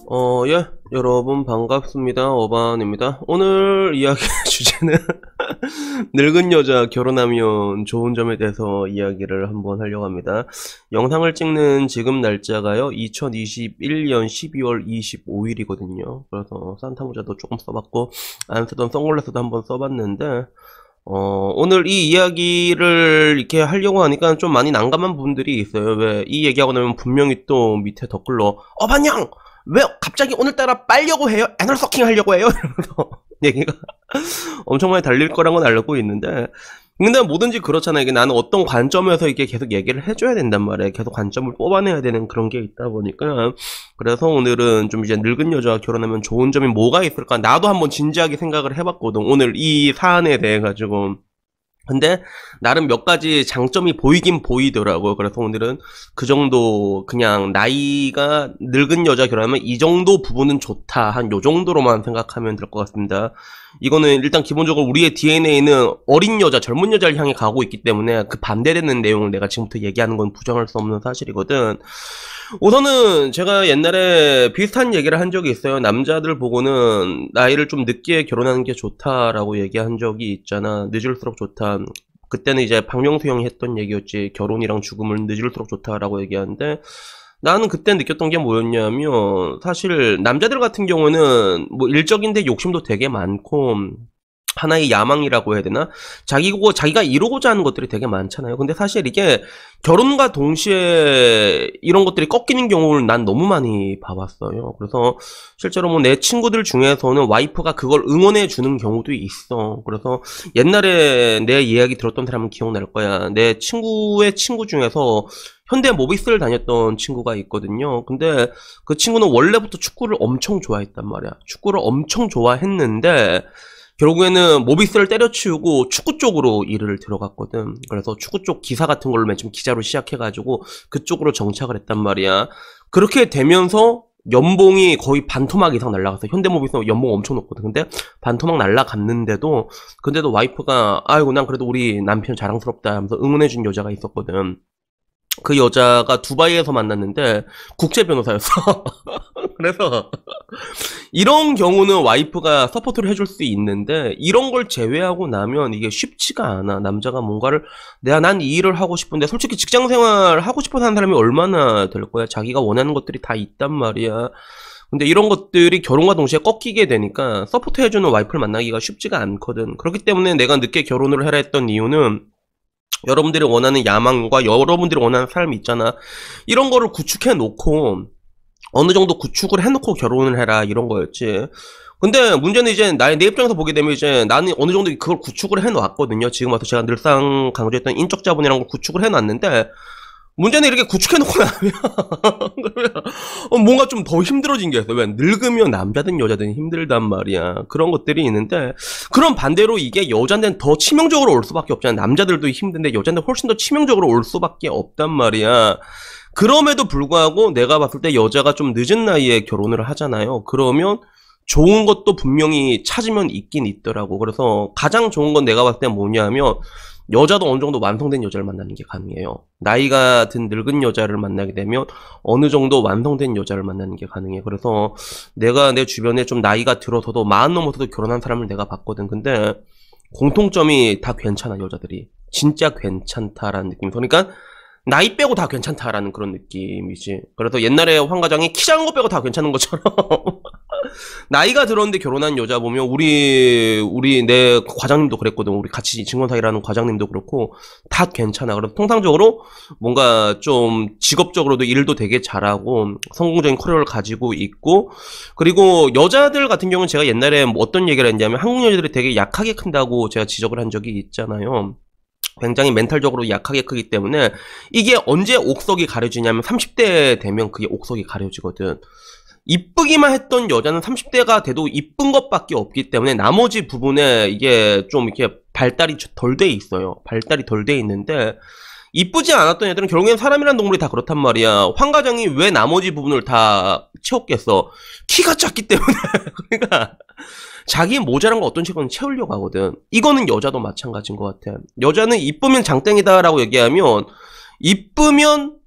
예, 여러분 반갑습니다. 어반입니다. 오늘 이야기 주제는 늙은 여자 결혼하면 좋은 점에 대해서 이야기를 한번 하려고 합니다. 영상을 찍는 지금 날짜가요, 2021년 12월 25일이거든요. 그래서 산타 모자도 조금 써봤고, 안 쓰던 선글라스도 한번 써봤는데, 오늘 이 이야기를 이렇게 하려고 하니까 좀 많이 난감한 분들이 있어요. 왜, 이 얘기하고 나면 분명히 또 밑에 댓글로, 어반형! 왜 갑자기 오늘따라 빨려고 해요? 애널 서킹 하려고 해요? 이러면서 얘기가 엄청 많이 달릴 거란 건 알고 있는데, 근데 뭐든지 그렇잖아요. 이게 나는 어떤 관점에서 이게 계속 얘기를 해줘야 된단 말이에요. 계속 관점을 뽑아내야 되는 그런 게 있다 보니까. 그래서 오늘은 좀 이제 늙은 여자와 결혼하면 좋은 점이 뭐가 있을까? 나도 한번 진지하게 생각을 해봤거든. 오늘 이 사안에 대해 가지고. 근데 나름 몇 가지 장점이 보이긴 보이더라고요. 그래서 오늘은 그 정도, 그냥 나이가 늙은 여자 결혼하면 이 정도 부분은 좋다, 한 요 정도로만 생각하면 될 것 같습니다. 이거는 일단 기본적으로 우리의 DNA는 어린 여자, 젊은 여자를 향해 가고 있기 때문에 그 반대되는 내용을 내가 지금부터 얘기하는 건 부정할 수 없는 사실이거든. 우선은 제가 옛날에 비슷한 얘기를 한 적이 있어요. 남자들 보고는 나이를 좀 늦게 결혼하는 게 좋다라고 얘기한 적이 있잖아. 늦을수록 좋다. 그때는 이제 박명수 형이 했던 얘기였지. 결혼이랑 죽음을 늦을수록 좋다라고 얘기하는데, 나는 그때 느꼈던 게 뭐였냐면, 사실 남자들 같은 경우는 뭐 일적인데 욕심도 되게 많고, 하나의 야망이라고 해야 되나? 자기가 이루고자 하는 것들이 되게 많잖아요. 근데 사실 이게 결혼과 동시에 이런 것들이 꺾이는 경우를 난 너무 많이 봐봤어요. 그래서 실제로 뭐 내 친구들 중에서는 와이프가 그걸 응원해 주는 경우도 있어. 그래서 옛날에 내 이야기 들었던 사람은 기억날 거야. 내 친구의 친구 중에서 현대 모비스를 다녔던 친구가 있거든요. 근데 그 친구는 원래부터 축구를 엄청 좋아했단 말이야. 축구를 엄청 좋아했는데 결국에는 모비스를 때려치우고 축구 쪽으로 일을 들어갔거든. 그래서 축구 쪽 기사 같은 걸로 맨 처음 기자로 시작해가지고 그쪽으로 정착을 했단 말이야. 그렇게 되면서 연봉이 거의 반토막 이상 날라갔어. 현대모비스 연봉 엄청 높거든. 근데 반토막 날라갔는데도, 근데도 와이프가 아이고 난 그래도 우리 남편 자랑스럽다 하면서 응원해준 여자가 있었거든. 그 여자가 두바이에서 만났는데 국제 변호사였어. 그래서 이런 경우는 와이프가 서포트를 해줄 수 있는데, 이런 걸 제외하고 나면 이게 쉽지가 않아. 남자가 뭔가를, 난 이 일을 하고 싶은데, 솔직히 직장생활 하고 싶어서 하는 사람이 얼마나 될 거야. 자기가 원하는 것들이 다 있단 말이야. 근데 이런 것들이 결혼과 동시에 꺾이게 되니까 서포트 해주는 와이프를 만나기가 쉽지가 않거든. 그렇기 때문에 내가 늦게 결혼을 해라 했던 이유는, 여러분들이 원하는 야망과 여러분들이 원하는 삶이 있잖아. 이런 거를 구축해 놓고, 어느 정도 구축을 해놓고 결혼을 해라, 이런 거였지. 근데 문제는 이제 내 입장에서 보게 되면 이제 나는 어느 정도 그걸 구축을 해놓았거든요. 지금 와서 제가 늘상 강조했던 인적 자본이라는 걸 구축을 해놨는데, 문제는 이렇게 구축해놓고 나면 뭔가 좀 더 힘들어진 게 있어. 왜? 늙으면 남자든 여자든 힘들단 말이야. 그런 것들이 있는데, 그럼 반대로 이게 여자한테는 더 치명적으로 올 수밖에 없잖아. 남자들도 힘든데 여자한테 훨씬 더 치명적으로 올 수밖에 없단 말이야. 그럼에도 불구하고 내가 봤을 때 여자가 좀 늦은 나이에 결혼을 하잖아요. 그러면 좋은 것도 분명히 찾으면 있긴 있더라고. 그래서 가장 좋은 건 내가 봤을 때 뭐냐면, 여자도 어느 정도 완성된 여자를 만나는 게 가능해요. 나이가 든 늙은 여자를 만나게 되면 어느 정도 완성된 여자를 만나는 게 가능해. 그래서 내가 내 주변에 좀 나이가 들어서도 40 넘어서도 결혼한 사람을 내가 봤거든. 근데 공통점이 다 괜찮아, 여자들이. 진짜 괜찮다라는 느낌. 그러니까 나이 빼고 다 괜찮다라는 그런 느낌이지. 그래서 옛날에 황과장이 키 작은 거 빼고 다 괜찮은 것처럼 나이가 들었는데 결혼한 여자 보면, 내 과장님도 그랬거든. 우리 같이 증권사 일하는 과장님도 그렇고 다 괜찮아. 그래서 통상적으로 뭔가 좀 직업적으로도 일도 되게 잘하고 성공적인 커리어를 가지고 있고, 그리고 여자들 같은 경우는 제가 옛날에 뭐 어떤 얘기를 했냐면, 한국 여자들이 되게 약하게 큰다고 제가 지적을 한 적이 있잖아요. 굉장히 멘탈적으로 약하게 크기 때문에 이게 언제 옥석이 가려지냐면 30대 되면 그게 옥석이 가려지거든. 이쁘기만 했던 여자는 30대가 돼도 이쁜 것밖에 없기 때문에 나머지 부분에 이게 좀 이렇게 발달이 덜 돼 있어요. 발달이 덜 돼 있는데, 이쁘지 않았던 애들은 결국엔 사람이란 동물이 다 그렇단 말이야. 황과장이 왜 나머지 부분을 다 채웠겠어? 키가 작기 때문에. 그러니까 자기 모자란 거 어떤 식으로 채우려고 하거든. 이거는 여자도 마찬가지인 것 같아. 여자는 이쁘면 장땡이다 라고 얘기하면, 이쁘면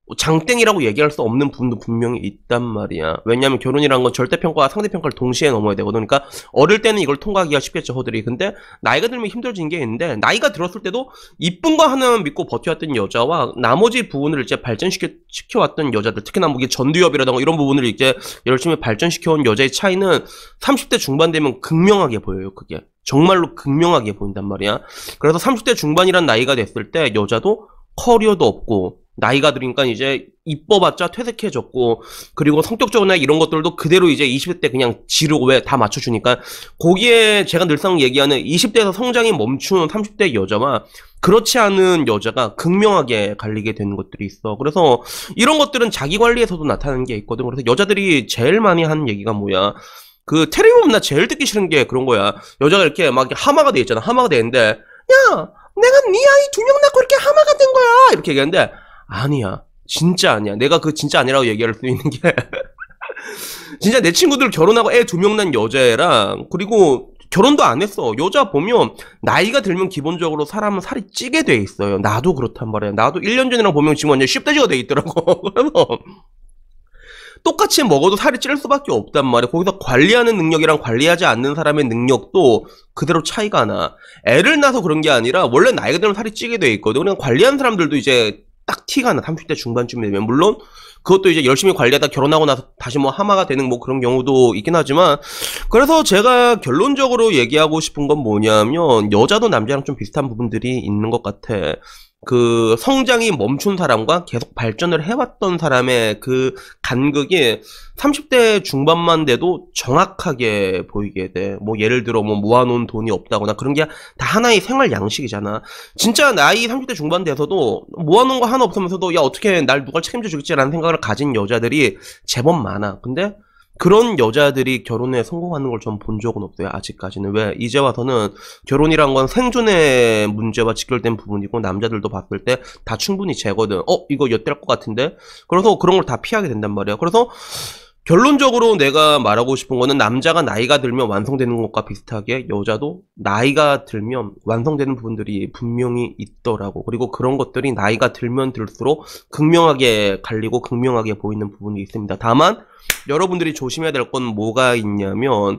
장땡이라고 얘기할 수 없는 부분도 분명히 있단 말이야. 왜냐면 결혼이란 건 절대평가와 상대평가를 동시에 넘어야 되거든. 그러니까 어릴 때는 이걸 통과하기가 쉽겠죠, 허들이. 근데 나이가 들면 힘들어진 게 있는데, 나이가 들었을 때도 이쁜 거 하나만 믿고 버텨왔던 여자와 나머지 부분을 이제 발전시켜왔던 여자들, 특히나 뭐 전두엽이라던가 이런 부분을 이제 열심히 발전시켜온 여자의 차이는 30대 중반 되면 극명하게 보여요, 그게. 정말로 극명하게 보인단 말이야. 그래서 30대 중반이란 나이가 됐을 때 여자도 커리어도 없고, 나이가 들으니까 이제 이뻐봤자 퇴색해졌고, 그리고 성격적으로나 이런 것들도 그대로 이제 20대 그냥 지르고 왜 다 맞춰주니까, 거기에 제가 늘상 얘기하는 20대에서 성장이 멈춘 30대 여자와 그렇지 않은 여자가 극명하게 갈리게 되는 것들이 있어. 그래서 이런 것들은 자기 관리에서도 나타나는 게 있거든. 그래서 여자들이 제일 많이 하는 얘기가 뭐야, 그 텔레비 보면 나 제일 듣기 싫은 게 그런 거야. 여자가 이렇게 막 하마가 돼 있잖아. 하마가 되는데, 야, 내가 네 아이 2명 낳고 이렇게 하마가 된 거야, 이렇게 얘기하는데, 아니야. 진짜 아니야. 내가 그 진짜 아니라고 얘기할 수 있는 게 진짜 내 친구들 결혼하고 애 2명 낳은 여자애랑, 그리고 결혼도 안 했어. 여자 보면 나이가 들면 기본적으로 사람은 살이 찌게 돼 있어요. 나도 그렇단 말이야. 나도 1년 전이랑 보면 지금 완전 씹돼지가 돼 있더라고. 그래서 똑같이 먹어도 살이 찔 수밖에 없단 말이야. 거기서 관리하는 능력이랑 관리하지 않는 사람의 능력도 그대로 차이가 나. 애를 낳아서 그런 게 아니라 원래 나이가 들면 살이 찌게 돼 있거든. 그냥 관리하는 사람들도 이제 딱 티가 나. 30대 중반쯤 되면. 물론 그것도 이제 열심히 관리하다 결혼하고 나서 다시 뭐 하마가 되는 뭐 그런 경우도 있긴 하지만, 그래서 제가 결론적으로 얘기하고 싶은 건 뭐냐면, 여자도 남자랑 좀 비슷한 부분들이 있는 것 같아. 그 성장이 멈춘 사람과 계속 발전을 해왔던 사람의 그 간극이 30대 중반만 돼도 정확하게 보이게 돼. 뭐 예를 들어 뭐 모아놓은 돈이 없다거나 그런 게 다 하나의 생활 양식이잖아. 진짜 나이 30대 중반 돼서도 모아놓은 거 하나 없으면서도 야 어떻게 날 누가 책임져 주겠지라는 생각을 가진 여자들이 제법 많아. 근데 그런 여자들이 결혼에 성공하는 걸 전 본 적은 없어요, 아직까지는. 왜? 이제 와서는 결혼이란 건 생존의 문제와 직결된 부분이고, 남자들도 봤을 때 다 충분히 재거든. 이거 엿될 것 같은데? 그래서 그런 걸 다 피하게 된단 말이야. 그래서 결론적으로 내가 말하고 싶은 거는, 남자가 나이가 들면 완성되는 것과 비슷하게 여자도 나이가 들면 완성되는 부분들이 분명히 있더라고. 그리고 그런 것들이 나이가 들면 들수록 극명하게 갈리고 극명하게 보이는 부분이 있습니다. 다만 여러분들이 조심해야 될 건 뭐가 있냐면,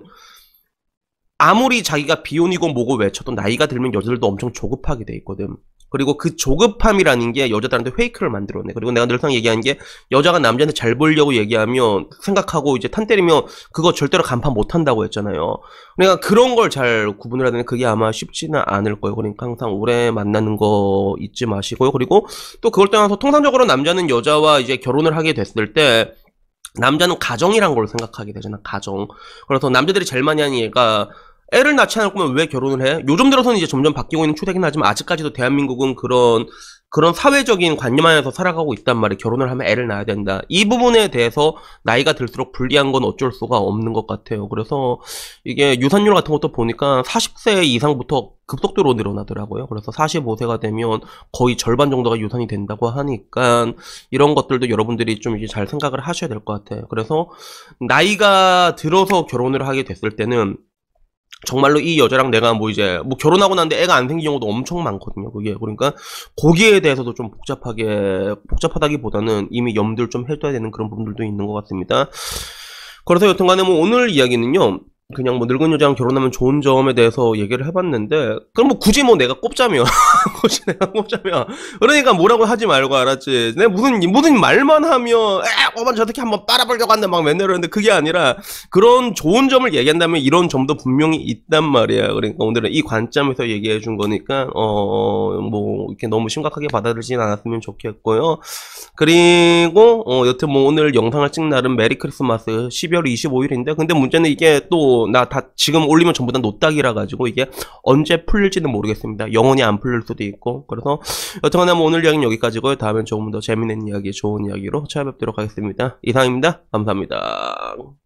아무리 자기가 비혼이고 뭐고 외쳐도 나이가 들면 여자들도 엄청 조급하게 돼 있거든. 그리고 그 조급함이라는 게 여자들한테 페이크를 만들어내. 그리고 내가 늘상 얘기하는 게, 여자가 남자한테 잘 보이려고 얘기하면 생각하고 이제 탄 때리면 그거 절대로 간파 못한다고 했잖아요. 그러니까 그런 걸 잘 구분을 해야 되는데, 그게 아마 쉽지는 않을 거예요. 그러니까 항상 오래 만나는 거 잊지 마시고요. 그리고 또 그걸 떠나서 통상적으로 남자는 여자와 이제 결혼을 하게 됐을 때 남자는 가정이란 걸 생각하게 되잖아, 가정. 그래서 남자들이 제일 많이 하는 얘기가, 애를 낳지 않을 거면 왜 결혼을 해? 요즘 들어서는 이제 점점 바뀌고 있는 추세긴 하지만, 아직까지도 대한민국은 그런 사회적인 관념 안에서 살아가고 있단 말이에요. 결혼을 하면 애를 낳아야 된다. 이 부분에 대해서 나이가 들수록 불리한 건 어쩔 수가 없는 것 같아요. 그래서 이게 유산율 같은 것도 보니까 40세 이상부터 급속도로 늘어나더라고요. 그래서 45세가 되면 거의 절반 정도가 유산이 된다고 하니까, 이런 것들도 여러분들이 좀 이제 잘 생각을 하셔야 될 것 같아요. 그래서 나이가 들어서 결혼을 하게 됐을 때는 정말로 이 여자랑 내가 뭐 이제 뭐 결혼하고 났는데 애가 안 생긴 경우도 엄청 많거든요, 그게. 그러니까 거기에 대해서도 좀 복잡하다기보다는 이미 염두를 좀 해둬야 되는 그런 부분들도 있는 것 같습니다. 그래서 여튼간에 뭐 오늘 이야기는요, 그냥 뭐 늙은 여자랑 결혼하면 좋은 점에 대해서 얘기를 해봤는데, 그럼 뭐 굳이 뭐 내가 꼽자면 그러니까 뭐라고 하지 말고, 알았지? 내가 무슨 말만 하면 오반 저렇게 한번 빨아보려고 하는데 막 맨날 그러는데, 그게 아니라 그런 좋은 점을 얘기한다면 이런 점도 분명히 있단 말이야. 그러니까 오늘은 이 관점에서 얘기해 준 거니까 뭐 이렇게 너무 심각하게 받아들이진 않았으면 좋겠고요. 그리고 여튼 뭐 오늘 영상을 찍는 날은 메리 크리스마스 12월 25일인데, 근데 문제는 이게 또 나 다 지금 올리면 전부 다 노딱이라 가지고 이게 언제 풀릴지는 모르겠습니다. 영원히 안 풀릴 수도 있고. 그래서 여튼간에 뭐 오늘 이야기는 여기까지고요. 다음엔 조금 더 재밌는 이야기, 좋은 이야기로 찾아뵙도록 하겠습니다. 이상입니다. 감사합니다.